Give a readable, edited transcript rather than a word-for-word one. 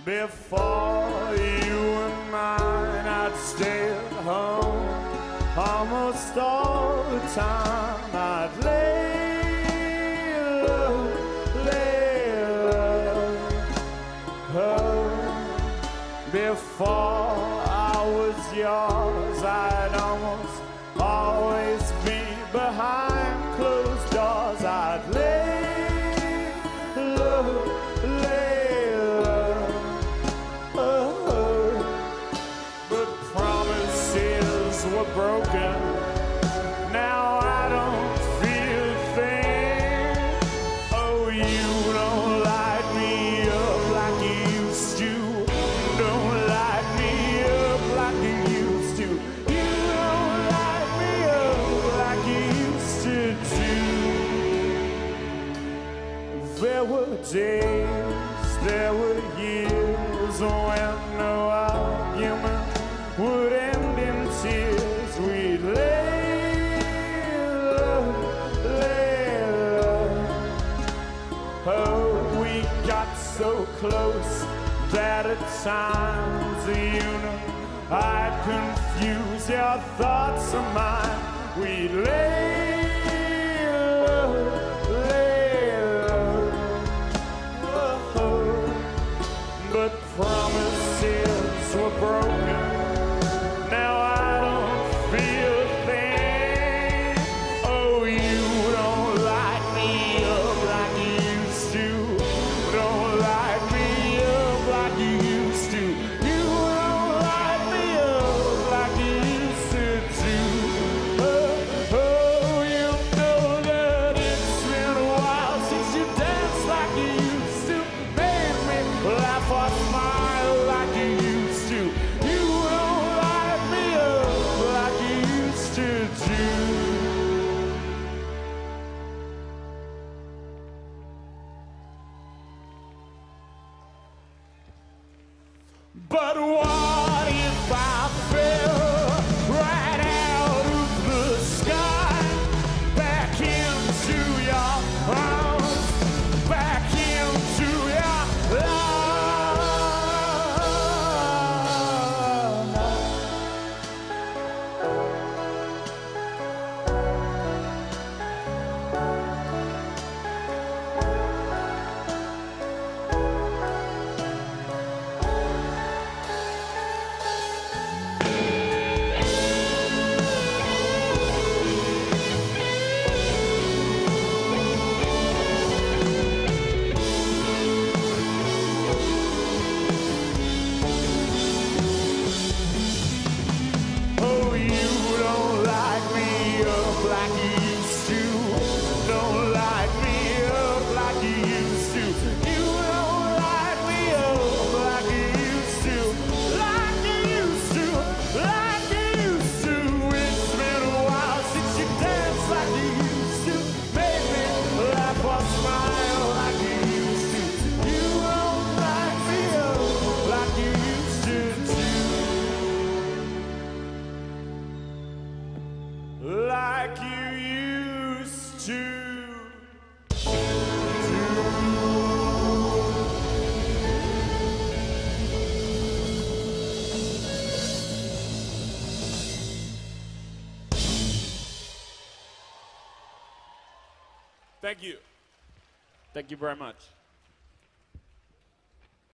Before you were mine, I'd stay at home almost all the time. I'd lay low, before I was yours, I'd almost always be behind closed doors. I'd lay low, but promises were broken. Now I don't feel a thing. Oh, you don't light me up like you used to. Don't light me up like you used to. You don't light me up like you used to do. There were days, there were years when no argument would end in tears. We'd lay low. Oh, we got so close that at times, you know, I'd confuse your thoughts of mine. We'd lay low, but promises were broken. Now I don't feel a thing. Oh, you don't light me up like you used to. Don't light me up like you used to. You don't light me up like you used to do. Oh, you know that it's been a while since you danced like you used to. Made me laugh or smile like you used to. You don't light me up like you used to do. But what if I fell right out of the sky, back into your arms, back into your love? Oh, you don't light me up like you used to. Don't light me up like you used to. You don't light me up like you used to. Like you used to. Like you used to. It's been a while since you danced like you used to. Made me laugh or smile like you used to. You don't light me up like you used to do. Like you used to. Thank you. Thank you very much.